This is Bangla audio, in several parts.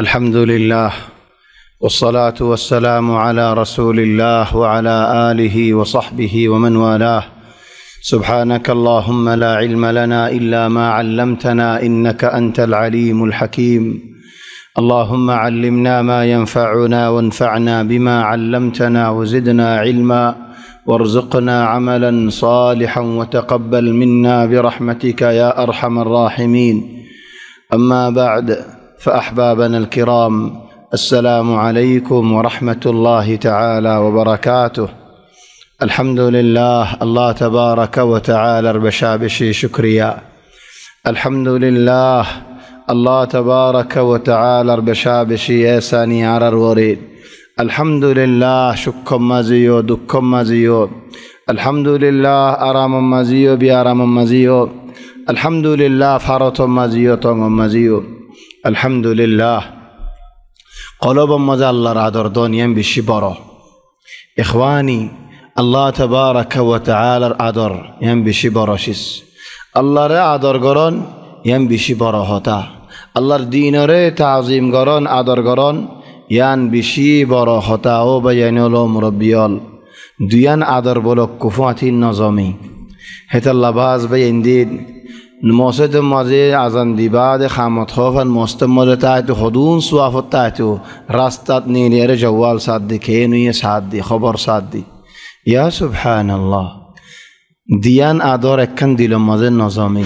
الحمد لله والصلاة والسلام على رسول الله وعلى آله وصحبه ومن والاه. سبحانك اللهم لا علم لنا إلا ما علمتنا إنك أنت العليم الحكيم. اللهم علمنا ما ينفعنا وانفعنا بما علمتنا وزدنا علما وارزقنا عملا صالحا وتقبل منا برحمتك يا أرحم الراحمين. أما بعد، فأحبابنا الكرام، السلام عليكم ورحمة الله تعالى وبركاته. الحمد لله الله تبارك وتعالى بشابشي شكريا. الحمد لله الله تبارك وتعالى بشابشي يساني عرر وريد. الحمد لله شكم مزيو دكم مزيو. الحمد لله أرام مزيو بأرام مزيو. الحمد لله فرط مزيو طم مزيو. الحمد لله قلوب مزا الله رادر دونيا بشبرة. إخواني، الله تبارك وتعالى أدر ينبشي براشيس. الله را أدر قران ينبشي براهتا. الله دين را تعظيم قران أدر قران ينبشي براهتا. أو بيانيولو مربيال دويان أدر بلوك كفواتي النظامي هت الله باز بيندين نموسد مازه ازن دی بعد خامت خوفن مستمر تاعت خدون سوافت تاعتو راستات نينير جوال ساد دی كينوية ساد دی خبر ساد دی. يا سبحان الله، ديان آدار اكن ديل مازه نظامي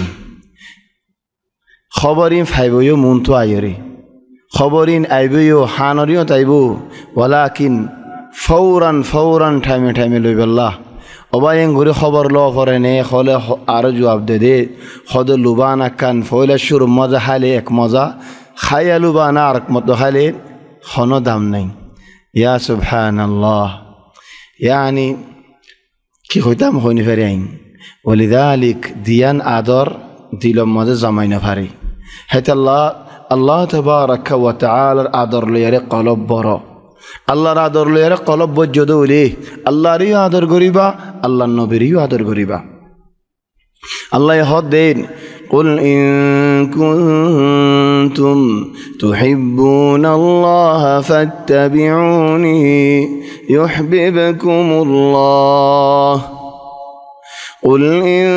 خبرين فايبويو منتو آيري خبرين ايبويو حانريو تايبو، ولكن فورا تايمي لوي بالله অবায়ং ঘুরে খবর ল পরে নে হলে আরো জবাব দে দে খদ লুবানা কান ফয়লা শুরু মজা হালে এক মজা খায়া লুবানা আর মত হালে খন দাম নাই। ইয়া সুবহানাল্লাহ, يعني কি হইতাম হইনি ফেরে আইন ولذلك দিয়ান আদর দিল মজা জামাইনা ফারে হেত আল্লাহ তাবারাক ওয়া তাআলা আদর লয়ারে কলব বড়। আল্লাহর আদর লয়ারে কলব বজ্জদ হইলে আল্লাহরই আদর করিবা, আল্লাহর নবীরই আদর করিবা। আল্লাহ হদ দেন قل إن كنتم تحبون الله فاتبعوني يحببكم الله. قل إن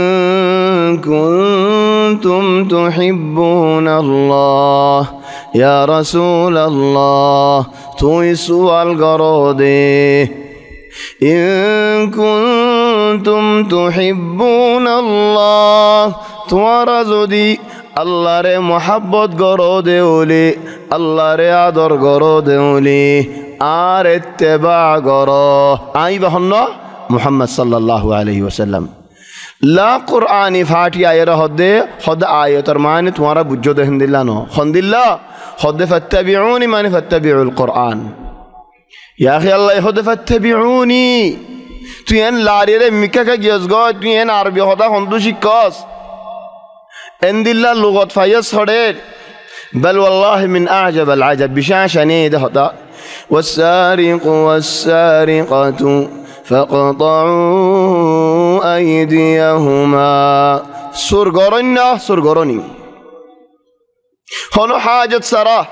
كنتم تحبون الله يا رسول الله توي سوال قرودي. إن كنتم تحبون الله توارزودي الله ري محبت قرودي ولي الله ري عدر قرودي ولي آر اتباع قرو آي بحنا محمد صلى الله عليه وسلم. لا قرآني فاتي آية خد آية ترماني تمارا بجو ده هندلانو خندلا خد فاتبعوني ماني فاتبعوا القرآن. يا أخي الله خد فاتبعوني تين لاريره ميكا كجزغا تين عربي خدا خندوشي كاس هندلا لغات فايس خدت. بل والله من أعجب العجب بشاشني ده خدا والسارق والسارقة فاقطعوا أيديهما سرغرني هنو حاجة سرا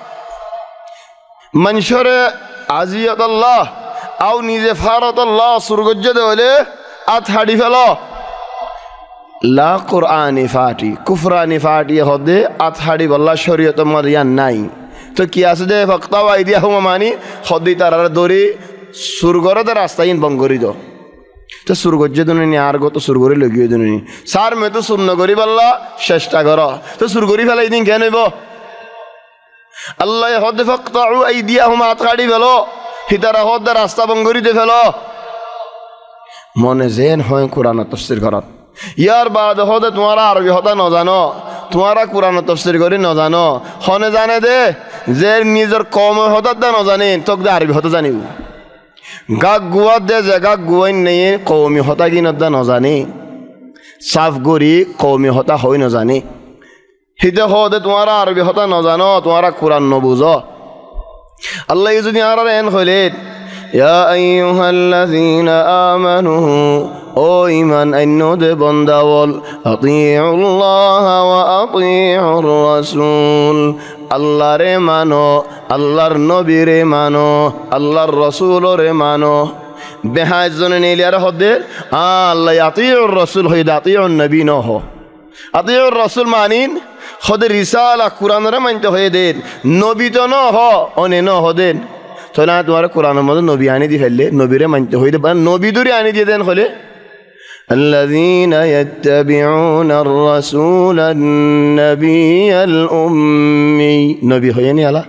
منشر عزية الله أو نزفارة الله سرغجد وليه أتحدي فلا لا قرآن فاتي كفران فاتي خده أتحدي بالله شريعة مريان ناي تو كياس ده فاقطعوا أيديهما ماني خدي ترار دوري سرغرد راستين بنگوري دو তো সুরগজ্জে দুনি আর গো তো সুরগরি লগিয়ে দুনি সার মে তো সুন্ন করি বল্লা চেষ্টা করো তো সুরগরি ফেলাই দিন কেন হইব। আল্লাহ হদ ফাকতাউ আইদিয়াহুম আতকাড়ি ফেলো হিতারা হদ রাস্তা বঙ্গরিতে ফেলো মনে জেন হয় কোরআন তাফসীর করত। ইয়ার বাদ হদ তোমারা আরবি হতা ন জানো, তোমারা কোরআন তাফসীর করি ন জানো, হনে জানে দে যে নিজের কম হতা দা ন জানেন তোক দে আরবি হতা জানিব। গাক গুয়াত দে যে গাক গুয়াই নেই কৌমি হতা কি নদা নজানে সাফ গরি কৌমি হতা হই নজানে হিতে হদে তোমারা আরবি হতা নজানো তোমারা কোরআন নবুঝ। আল্লাহ যদি আর এন হইলে ইয়া আইয়ুহাল্লাযীনা আমানু ও ঈমান আনদে বান্দাওয়াল আতিউল্লাহ ওয়া আতিউর রাসূল আল্লাহরে মানো আল্লাহর নবীরে মানো আল্লাহর রাসূলরে মানো বেহায় জনে নিলিয়ার হদে আল্লাহ আতিউর রাসূল হইদা আতিউন নবী নহ আতিউর রাসূল মানিন হদে রিসালা কুরআনরে মানতে হয়ে দেন নবী তো ন হ অনে ন হদেন তো না তোমার কোরআনের মধ্যে নবী আনি দি ফেললে নবীরে মানতে হয়ে দে নবী দূরে আনি দিয়ে দেন হলে الذين يتبعون الرسول النبي الأمي نبي هيني على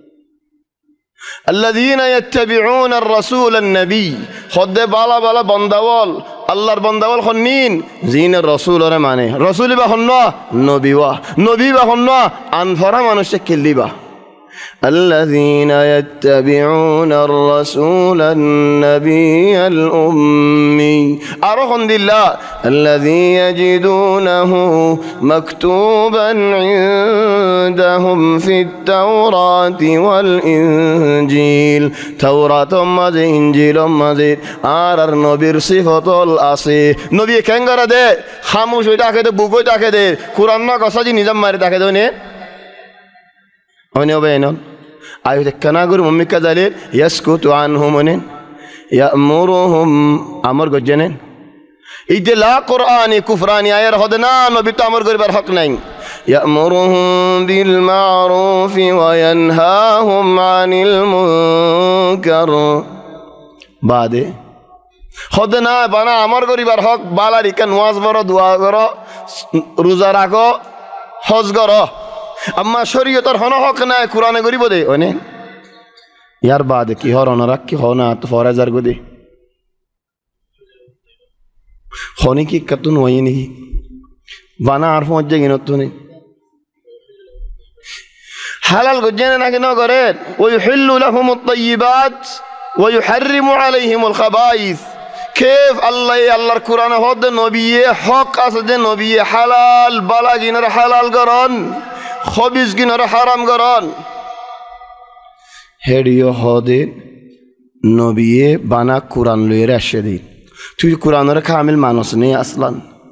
الذين يتبعون الرسول النبي خد بالا بالا بندوال الله بندوال خنين زين الرسول رمانه رسول بخنا نبي بخنا أنفر منو شكل با الذين يتبعون الرسول النبي الأمي أرخن الله الذي يجدونه مكتوبا عندهم في التوراة والإنجيل توراة مزي إنجيل مزي آرر نبير صفة الأصي نبي كنغر ده خاموش ويتاكي ده بوكو تاكي ده قرآن ما قصدي نظام ماري تاكي ده ونه بينهم أيوة كناغور ممي كذلك يسكت عنهم ونين يأمرهم أمر جنين إذا لا قرآن كفراني أير هدنا نبي تأمر غير حق نين يأمرهم بالمعروف وينهاهم عن المنكر بعد هدنا بنا أمر غير حق بالاري كنواز برا دعاء برا روزا راكو حج برا أما شريعة هنا حق ناي قرآن غريب ده ونه يار بعد كي هرانا رك كي هنا تفارز أرجو ده خاني كي كتون ويني بانا عارفون أجا جنوتوني حلال جننا نحن قريت ويحل لهم الطيبات ويحرم عليهم الخبائث كيف الله القرآن هذا نبي حق أسد نبي حلال بلا جنر حلال قرآن خبيز جنر حرام قرآن هديو هذا نبي بنا قرآن ليرة شديد توي قرآن را كامل معنوسني أصلا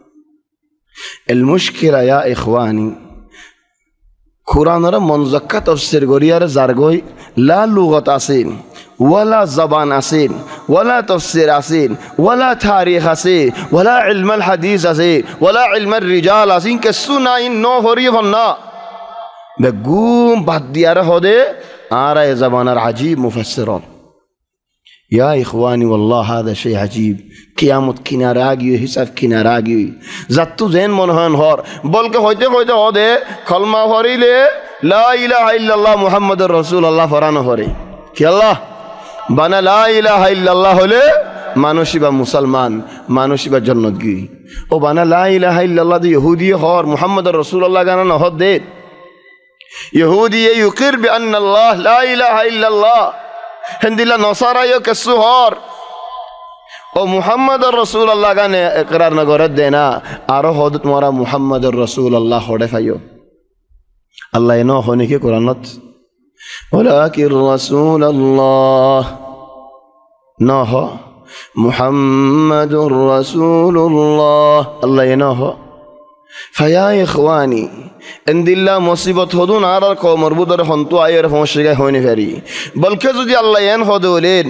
المشكلة يا إخواني قرآن را منزكة تفسير غريار زارغوي لا لغة أسين ولا زبان أسين ولا تفسير أسين ولا تاريخ أسين ولا علم الحديث أسين ولا علم الرجال أسين كسونا إن نو فريفنا بقوم بعد دياره هذا آرا زبان العجيب مفسرون يا إخواني والله هذا شيء عجيب قيامت كناراجي حساب كناراجي زاتو زين منهن هار بلکه هويته هذا كلمة فريله لا إله إلا الله محمد رسول الله فرانه فري كي الله بنا لا إله إلا الله هله مانوشي با مسلمان مانوشي با جنت گي او بنا لا إله إلا الله دي يهودي هار محمد رسول الله گانا نهاد دي يهودي يقر بأن الله لا إله إلا الله هندلا نصارى يكسوهار او محمد رسول الله گانا اقرار نگورد دینا آرو حدود مورا محمد رسول الله خوڑے فایو الله ينو هوني كي قرآنات ولكن رسول الله نوح محمد رسول الله الله ينوه فيا إخواني عند الله مصيبة هدون على القوم مربوط رحمتو عير فمشرقه هوني فري بل كذو الله ينهو دولين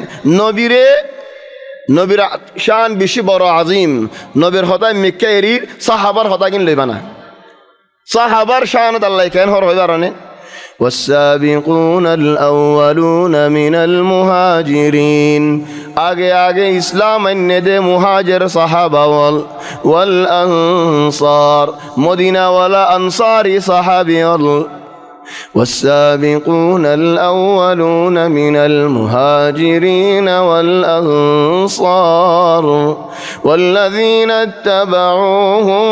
نبير شان بشي برا عظيم نبير خطاي مكيري صحابر خطاين لبنا صحابر شانت الله كان هو رهيبارنين والسابقون الأولون من المهاجرين آگے اسلام الندے مهاجر صحابة والأنصار مدينة ولا أنصاري صحابي والسابقون الأولون من المهاجرين والأنصار والذين اتبعوهم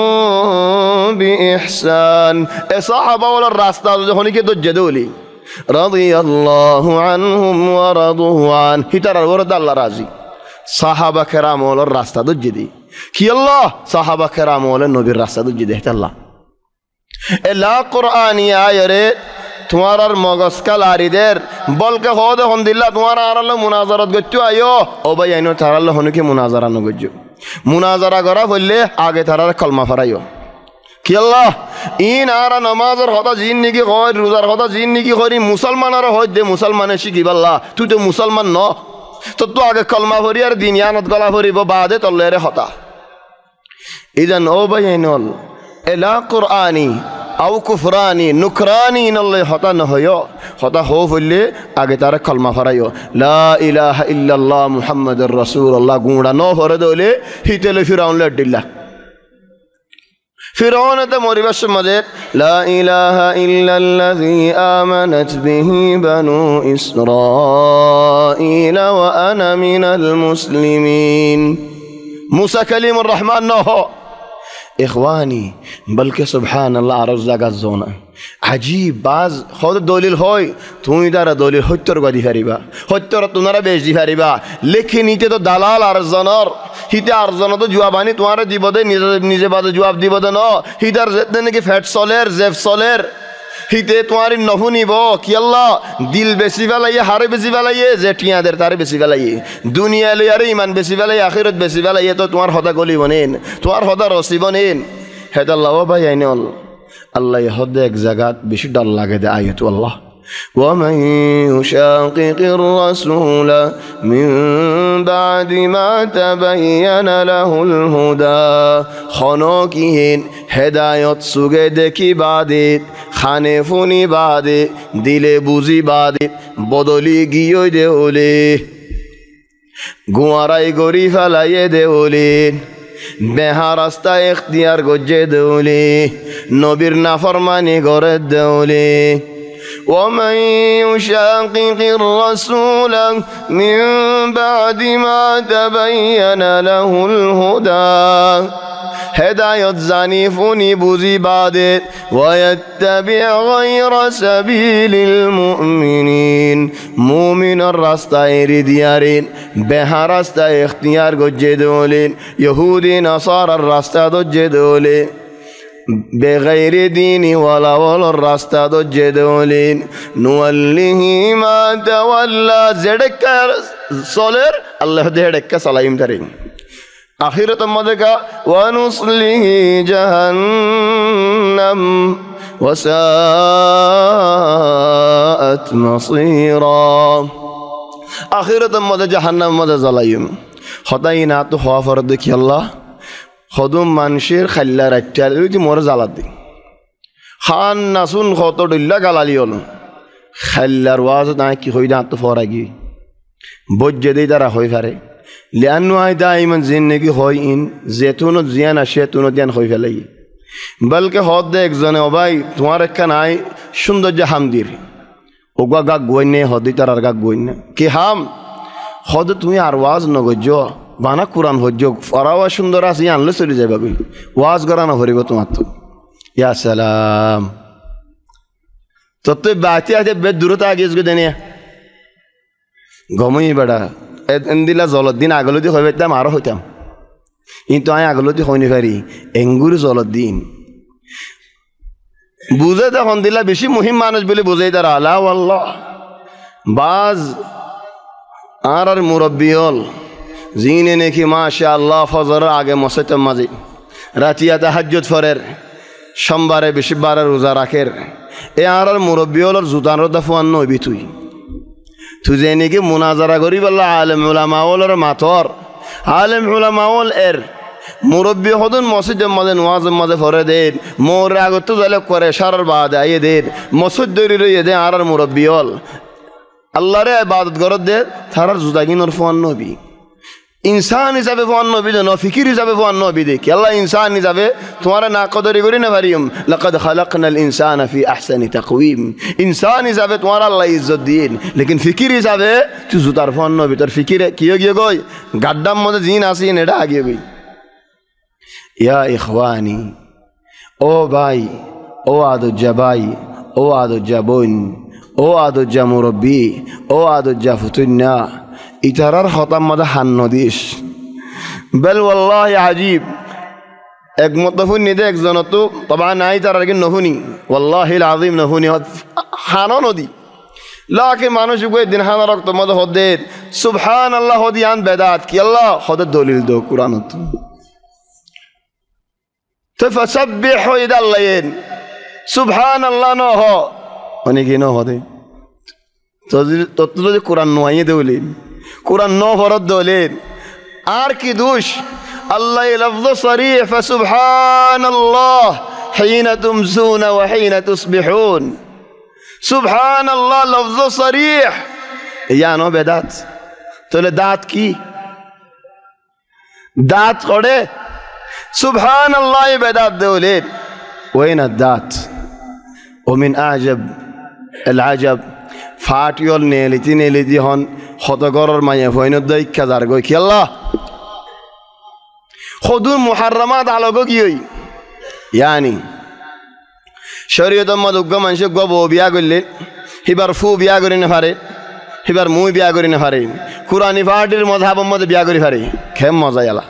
بإحسان صحابة ولا الراسطة هوني كده جدولي رضي الله عنهم ورضوا عنه هترى ورد الله راضي صحابة كرام ولا الراسطة جدي كي الله صحابة كرام ولا النبي الراسطة جدي الله لا قرآن يا يري তোমার আর মগজকাল আরিদের বলকে হদ হন দিল্লা তোমার আর আল্লাহ মুনাজারত গচ্ছু আয়ো ও ভাই আইনো তার আল্লাহ হনুকে মুনাজারা নগজ্জু মুনাজারা করা বললে আগে তারার কলমা ফরাইও কি আল্লাহ ইন আর নামাজের কথা জিন নাকি হয় রোজার কথা জিন নাকি করি মুসলমানের হয় দে মুসলমানে শিখিব আল্লাহ তুই তো মুসলমান ন তো তো আগে কলমা ভরি আর দিন ইয়ানত গলা ভরিব বাদে তল্লেরে হতা ইদান ও ভাই আইনল এলা কুরআনি আও কুফরানি নুকরানি নল্লে হতা নহয় হতা হো বললে আগে তারা কলমা ফরাইও লা ইলাহা ইল্লাল্লাহ মুহাম্মাদুর রাসূলুল্লাহ গুঁড়া ন ভরে দলে হিতেলে ফিরাউন লডিল্লা ফিরাউন এতে মরিবার মাঝে লা ইলাহা ইল্লাল্লাযী আমানাত বিহি বানু ইসরাঈল ওয়া আনা মিনাল মুসলিমিন মুসা কালিমুর রহমান ন হ ইখওয়ানি বলকে সুবহানাল্লাহ আর জায়গা জোনা আজীব বাজ হদ দলিল হয় তুমি তারা দলিল সত্যর গদি ফারিবা সত্যর তোনারা বেশ দি ফারিবা লেখি নিতে তো দালাল আর জনর হিতে আর জন তো জবাবানি তোমার দিব দে নিজে নিজে বাদে জবাব দিব দে ন হিতার যেতে নাকি ফ্যাট চলের জেফ চলের হিতে তোমার নহুনিব কি আল্লাহ দিল বেশি ফেলাইয়ে হারে বেশি ফেলাইয়ে যে টিয়াদের তারে বেশি ফেলাইয়ে দুনিয়া লই আরে ইমান বেশি ফেলাই আখিরত বেশি ফেলাইয়ে তো তোমার হদা গলিব নেন তোমার হদা রসিব নেন হেদাল্লাহ ভাই আইনল আল্লাহ হদে এক জায়গাত বেশি ডর লাগে দে আয়তু আল্লাহ ومن يشاقق الرسول من بعد ما تبين له الهدى خنوكهن هدايت سوگه دکی بعدت خانفونی بعدت دل بوزی بعدت بدلی گیوی দেউলে গুয়ারাই গরি ফেলাইয়ে দেউলে বেহা রাস্তা এখতিয়ার গজ্জে দেউলে নবীর নাফরমানি করে দেউলে ومن يشاقق الرسول من بعد ما تبين له الهدى هداية زانيفوني بوزي بعدت ويتبع غير سبيل المؤمنين مؤمن الرسطة ديارين بها رسطة اختيار جدولين يهودي نصارى الرسطة جدولين بغير دين ولا الرسطة جدولين نوله ما تولى زدك صلر الله زدك صلايم ترين آخرة مدك ونصله جهنم وساءت مصيرا آخرة مدك جهنم مدك صلايم خطاينا تخوا فردك الله خدوم منشير خلا رجال يجي مورز على الدين خان ناسون خطر الله قاليون خلا رواز نايك خويدا تفارقي بوجدي ترى خوي فاري لأنه هاي دائما زندگی خوي إن زيتون زيان أشياء ديان خوي فلي بلکه خود دیک زنه وبای تمہارے کنائی شندو جهام دیر اوگا گا گوینه خودی ترار گا گوینه که هم خود توی آواز نگوجو বানা কুরআন হজ্জ ফরাওয়া সুন্দর আছে আনলে চলে যাবে কই ওয়াজ করানো হরিব তোমার তো ইয়া সালাম ততে বাতি আছে বে দূরতা আগেস গো দেনিয়া গমই বড়া এন্দিলা জলদিন আগলতি হইতাম আর হইতাম কিন্তু আই আগলতি হইনি পারি এঙ্গুর জলদিন বুঝে তখন দিলা বেশি মুহিম মানুষ বলে বুঝাই তারা আলা আল্লাহ বাজ আর মুরব্বি হল জিনে নাকি মাশাআল্লাহ ফজর আগে মসজিদে মাঝে রাতিয়া তাহাজ্জুদ ফরের সোমবারে বৃহস্পতিবারে রোজা রাখের এ আর মুরব্বি হলর জুতানোর দফান নবি তুই যে নাকি মুনাজারা করি বললা আলেম উলামা হলর মাথর আলেম উলামা হল এর মুরব্বি হদন মসজিদে মাঝে ওয়াজের মাঝে ফরে দেন মোর আগত জালে করে সারার বাদে আইয়ে দেন মসজিদ দৌড়ি রইয়ে দেন আর মুরব্বি হল আল্লাহরে ইবাদত করত দে তারার জুতা কিনোর ফোন নবী इंसान हिसाबे फ़ोन नबी दे नो फिकिर हिसाबे फ़ोन नबी दे कि अल्लाह इंसान हिसाबे तुम्हारा नाक़दरी करी ना भारियम लक़द ख़लक़नल इंसान फ़ी अहसनि तक़वीम इंसान हिसाबे तुम्हारा अल्लाह इज़्ज़त दीन लेकिन फिकिर हिसाबे तू जुतार फ़ोन नबी तर फिकिर कियो कियो कोई गड्ढा मध्य जीन आसी नेड़ा आगे भी या इख़वानी ओ भाई ओ आदो जबाई ओ आदो जबोन ओ आदो जमुरबी ओ आदो जफुतुन्ना इतरार खतम मदा हान्नदिश बल वल्लाहि अजीब एक मुतफुन निदे एक जनतो तबा नाई तरार के नहुनी वल्लाहि अज़ीम नहुनी হানো নদী লাকে মানুষ উগে দিন হানা রক্ত মদ হদে সুবহানাল্লাহ হদি আন বেদাত কি আল্লাহ হদ দলিল দো কুরআনত তো ফাসাব্বিহু ইদাল্লাইন সুবহানাল্লাহ ন হ অনেকে ন হদে তো যদি কোরআন নয় দলিল কোরআন ন ফরদ দলিল আর কি দোষ আল্লাহ লফজ সরিহ ফাসুবহানাল্লাহ হিনা তুমসুনা ওয়া হিনা তুসবিহুন সুবহানাল্লাহ লফজ সরিহ ইয়ানো বেদাত তাহলে দাঁত কি দাঁত করে সুবহানাল্লাহ বেদাত দলিল ওয়াইনা দাঁত ومن أعجب العجب ফাটিয়ল নেলিতি হন হতগরর মায়ে ফইনত দই কাজার গই কি আল্লাহ খুদুর মুহাররামাত আলোগো কি হই ইয়ানি শরীয়ত মদুগ্গ মানুষ গব বিয়া করলে হিবার ফু বিয়া করি না পারে হিবার মুই বিয়া করি না পারে কুরআনি ফাটির মযহাব মধ্যে বিয়া করি পারে খেম মজা আলা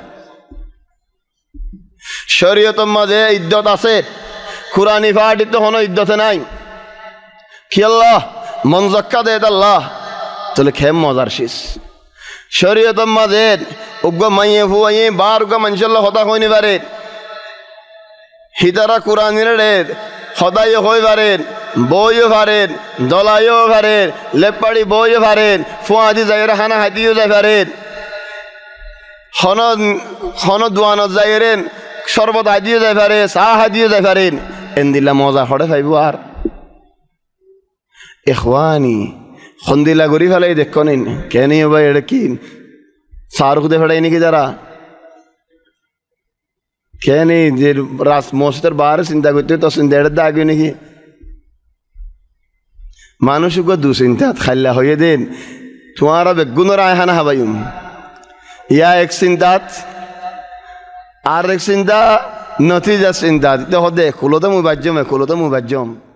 শরীয়ত মধ্যে ইদ্দত আছে কুরআনি ফাটির তো কোনো ইদ্দত নাই কি আল্লাহ মন জাক্কা দে আল্লাহ তাহলে খেম মজার শেষ শরীয়ত মাঝে উগ্গ মাইয়ে ফুয়াইয়ে বার উগ্গ মানুষের হতা হইনি পারে হিতারা কুরআনের হদাইও হই পারেন বইও পারেন দলাইও পারেন লেপাড়ি বইও পারেন ফুয়াদি যাইরে হানা হাতিও যাই পারেন হন দোয়ানত যাইরেন শরবত হাদিও যাই পারে চাহ হাদিও যাই পারেন এন দিলা মজা হড়ে পাইব আর ইখওয়ানি খন্দিলা গরি ফেলাই দেখো নিন কেন ভাই এটা কি শাহরুখ দে ফেলাই নাকি যারা কেন যে রাস মসজিদের বাইরে চিন্তা করতে তো চিন্তা এটা দাগে নাকি মানুষকে দুশ্চিন্তাত খাইলা হয়ে দেন তোমার বেগুনের আয়হানা হাবাইম ইয়া এক চিন্তাত আর এক চিন্তা নথি যা চিন্তা হদে খুলোতে মুবাজ্যম